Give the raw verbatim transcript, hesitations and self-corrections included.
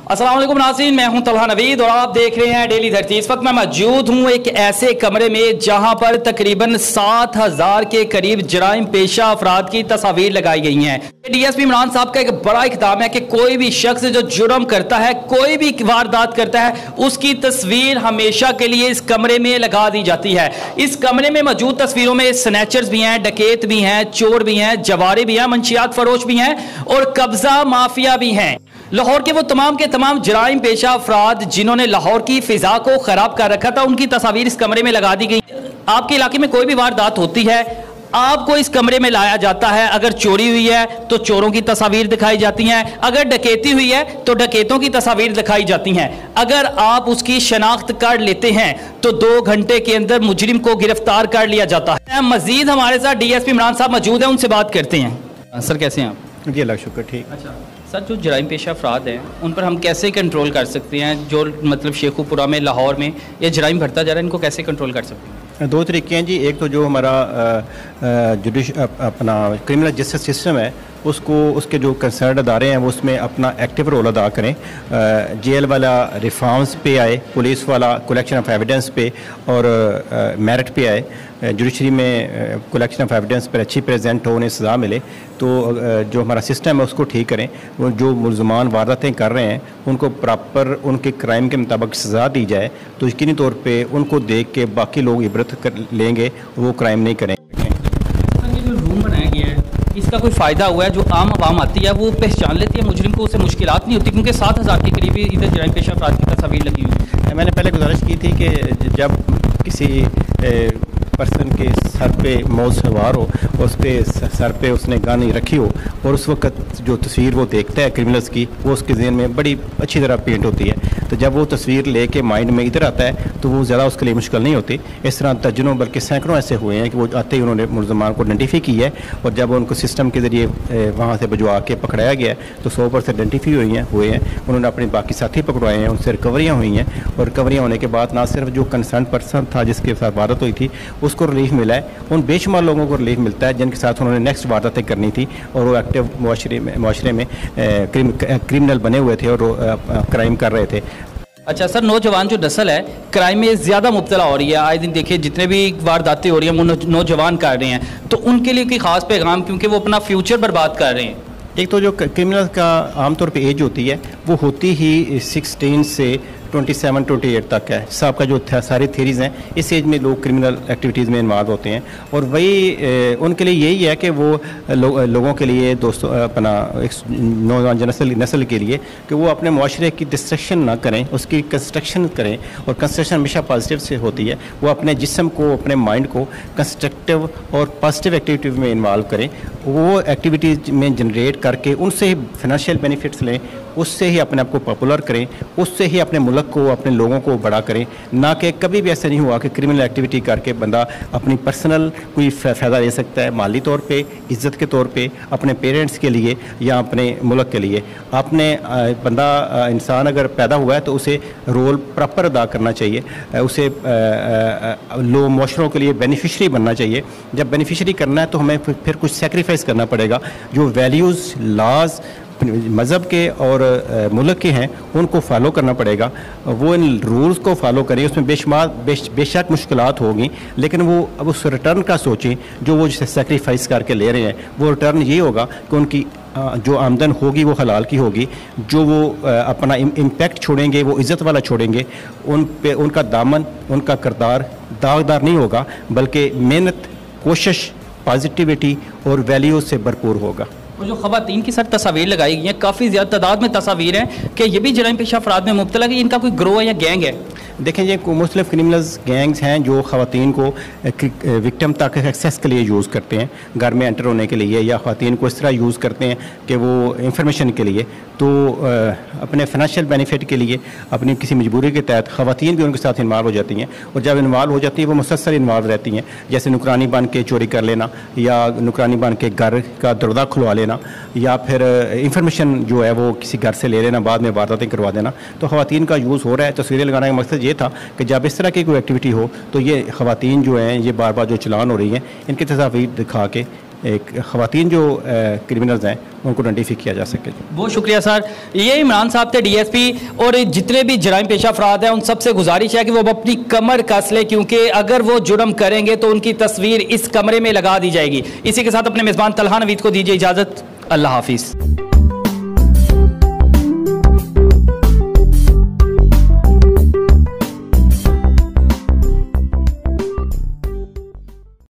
अस्सलाम वालेकुम नाज़रीन, मैं हूं तलहा नवीद और आप देख रहे हैं डेली धरती। इस वक्त मैं मौजूद हूं एक ऐसे कमरे में जहां पर तकरीबन सात हजार के करीब जराइम पेशा अफराद की तस्वीर लगाई गई हैं। डीएसपी इमरान साहब का एक बड़ा इक़दाम है कि कोई भी शख्स जो जुर्म करता है, कोई भी वारदात करता है, उसकी तस्वीर हमेशा के लिए इस कमरे में लगा दी जाती है। इस कमरे में मौजूद तस्वीरों में स्नैचर्स भी हैं, डकैत भी हैं, चोर भी हैं, जवारी भी हैं, मंशियात फरोश भी हैं और कब्जा माफिया भी हैं। लाहौर के वो तमाम के तमाम जराइम पेशा अफराद जिन्होंने लाहौर की फिजा को खराब कर रखा था, उनकी तस्वीर इस कमरे में लगा दी गई। आपके इलाके में कोई भी वारदात होती है, आपको इस कमरे में लाया जाता है। अगर चोरी हुई है तो चोरों की तस्वीर दिखाई जाती हैं, अगर डकैती हुई है तो डकैतों की तस्वीर दिखाई जाती हैं। अगर आप उसकी शनाख्त कर लेते हैं तो दो घंटे के अंदर मुजरिम को गिरफ्तार कर लिया जाता है। मजीद हमारे साथ डीएसपी इमरान साहब मौजूद हैं, उनसे बात करते हैं। सर कैसे हैं आप? जी अल्लाह शुक्र, ठीक। अच्छा सर, जो जराइम पेशा अफराद हैं उन पर हम कैसे कंट्रोल कर सकते हैं? जो मतलब शेखुपुरा में, लाहौर में ये जराइम बढ़ता जा रहा है, इनको कैसे कंट्रोल कर सकते हैं? दो तरीके हैं जी। एक तो जो हमारा जुडिश अपना क्रिमिनल जस्टिस सिस्टम है, उसको उसके जो कंसर्न अदारे हैं वो उसमें अपना एक्टिव रोल अदा करें। जेल वाला रिफॉर्म्स पे आए, पुलिस वाला कलेक्शन ऑफ एविडेंस पे और मेरिट पे आए। जुडिशरी में कलेक्शन ऑफ एविडेंस पर अच्छी प्रेजेंट हो, उन्हें सज़ा मिले। तो जो हमारा सिस्टम है उसको ठीक करें। वो जो मुल्ज़मान वारदातें कर रहे हैं उनको प्रॉपर उनके क्राइम के मुताबिक सज़ा दी जाए, तो यकीनी तौर पे उनको देख के बाकी लोग इबरत कर लेंगे, वो क्राइम नहीं करेंगे। जो रूम बनाया गया है इसका कोई फ़ायदा हुआ है? जो आम आवाम आती है वो पहचान लेती है मुजरिम को, उसे मुश्किलात नहीं होती? क्योंकि सात हज़ार के करीब इधर जराइम पेशा अफराद की तस्वीर लगी हुई है। मैंने पहले गुजारिश की थी कि जब किसी पर्सन के सर पे मौत सवार हो, उस पे सर पे उसने गन रखी हो और उस वक्त जो तस्वीर वो देखता है क्रिमिनल्स की, वो उसके ज़हन में बड़ी अच्छी तरह पेंट होती है। तो जब वो तस्वीर लेके माइंड में इधर आता है तो वो ज़्यादा उसके लिए मुश्किल नहीं होती। इस तरह दर्जनों बल्कि सैकड़ों ऐसे हुए हैं कि वो आते ही उन्होंने मुल्ज़मान को आइडेंटिफाई की है और जब उनको सिस्टम के ज़रिए वहाँ से भिजवा के पकड़ाया गया है तो सौ परसेंट आइडेंटिफाई हुई हैं हुए हैं उन्होंने अपने बाकी साथी पकड़वाए हैं, उनसे रिकवरियाँ हुई हैं। और रिकवरियाँ होने के बाद ना सिर्फ जो कंसर्न पर्सन था जिसके साथ वारदात हुई थी उसको रिलीफ मिला है, उन बेशुमार लोगों को रिलीफ मिलता है जिनके साथ उन्होंने नेक्स्ट वारदातें करनी थी और वो एक्टिव मुआशरे में मुआशरे में क्रिम, क्रिमिनल बने हुए थे और क्राइम कर रहे थे। अच्छा सर, नौजवान जो नस्ल है क्राइम में ज़्यादा मुब्तला हो रही है। आए दिन देखिए जितने भी वारदातें हो रही हैं वो नौजवान कर रहे हैं, तो उनके लिए कोई ख़ास पैगाम, क्योंकि वो अपना फ्यूचर बर्बाद कर रहे हैं? एक तो जो क्रिमिनल का आमतौर पे एज होती है वो होती ही सिक्सटीन से ट्वेंटी सेवन ट्वेंटी एट तक है। सब का जो सारी थेरीज़ हैं इस एज में लोग क्रिमिनल एक्टिविटीज़ में इन्वॉल्व होते हैं और वही ए, उनके लिए यही है कि वो लो, लोगों के लिए, दोस्तों अपना एक नौजवान नस्ल नस्ल के लिए कि वो अपने माशरे की डिस्ट्रक्शन ना करें, उसकी कंस्ट्रक्शन करें। और कंस्ट्रक्शन हमेशा पॉजिटिव से होती है। वो अपने जिस्म को, अपने माइंड को कंस्ट्रक्टिव और पॉजिटिव एक्टिविटीज़ में इन्वॉल्व करें। वो एक्टिविटीज़ में जनरेट करके उनसे ही फाइनेंशियल बेनिफिट्स लें, उससे ही अपने आप को पॉपुलर करें, उससे ही अपने मुल्क को, अपने लोगों को बड़ा करें। ना कि कभी भी ऐसा नहीं हुआ कि क्रिमिनल एक्टिविटी करके बंदा अपनी पर्सनल कोई फ़ायदा ले सकता है, माली तौर पे, इज़्ज़त के तौर पे, अपने पेरेंट्स के लिए या अपने मुल्क के लिए। आपने बंदा इंसान अगर पैदा हुआ है तो उसे रोल प्रॉपर अदा करना चाहिए, उसे लो मुआशरों के लिए बेनिफिशरी बनना चाहिए। जब बेनिफिशरी करना है तो हमें फिर कुछ सेक्रीफाइस करना पड़ेगा। जो वैल्यूज़, लॉज मज़हब के और मुल्क के हैं उनको फॉलो करना पड़ेगा। वो इन रूल्स को फॉलो करें। उसमें बेशुमार बेश, बेशक मुश्किलात होगी, लेकिन वो अब उस रिटर्न का सोचें जो वो सेक्रीफाइस करके ले रहे हैं। वो रिटर्न ये होगा कि उनकी जो आमदन होगी वो हलाल की होगी, जो वो अपना इम्पैक्ट छोड़ेंगे वो इज़्ज़त वाला छोड़ेंगे। उन पे उनका दामन, उनका किरदार दागदार नहीं होगा, बल्कि मेहनत, कोशिश, पॉजिटिविटी और वैल्यूज़ से भरपूर होगा। और जो ख़वातीन की सर तस्वीर लगाई गई हैं, काफ़ी ज़्यादा तादाद में तस्वीर हैं कि ये भी जराइम पेशा अफराद में मुब्तला है। इनका कोई ग्रोह है या गैंग है? देखें, ये मुस्लिम क्रिमिनल्स गैंग्स हैं जो ख़वातीन को विक्टिम तक एक्सेस के लिए यूज़ करते हैं, घर में एंटर होने के लिए, या ख़वातीन को इस तरह यूज़ करते हैं कि वो इंफॉर्मेशन के लिए, तो अपने फाइनेंशियल बेनिफिट के लिए, अपनी किसी मजबूरी के तहत ख़वातीन भी उनके साथ इन्वॉल्व हो जाती हैं। और जब इन्वॉल्व हो जाती हैं वो मुसलसल इन्वॉल्व रहती हैं, जैसे नुकरानी बन के चोरी कर लेना या नुकरानी बन के घर का दरवाज़ा खुलवा लेना या फिर इंफॉर्मेशन जो है वो किसी घर से ले लेना, बाद में वारदातें करवा देना। तो ख़वातीन का यूज़ हो रहा है। तस्वीरें लगाने का मकसद ये था कि जब इस तरह की कोई एक्टिविटी हो तो ये ख़वातीन जो हैं, ये बार बार जो चलान हो रही हैं, इनकी तस्वीर दिखा के एक ख़वातीन जो क्रिमिनल्स हैं उनको आइडेंटिफाई किया जा सके। बहुत शुक्रिया सर। ये इमरान साहब थे डीएसपी, और जितने भी जराइम पेशा अफराद हैं उन सबसे गुजारिश है कि वो अपनी कमर कस लें, क्योंकि अगर वो जुर्म करेंगे तो उनकी तस्वीर इस कमरे में लगा दी जाएगी। इसी के साथ अपने मेज़बान तलहा नवीद को दीजिए इजाज़त। अल्लाह हाफिज़।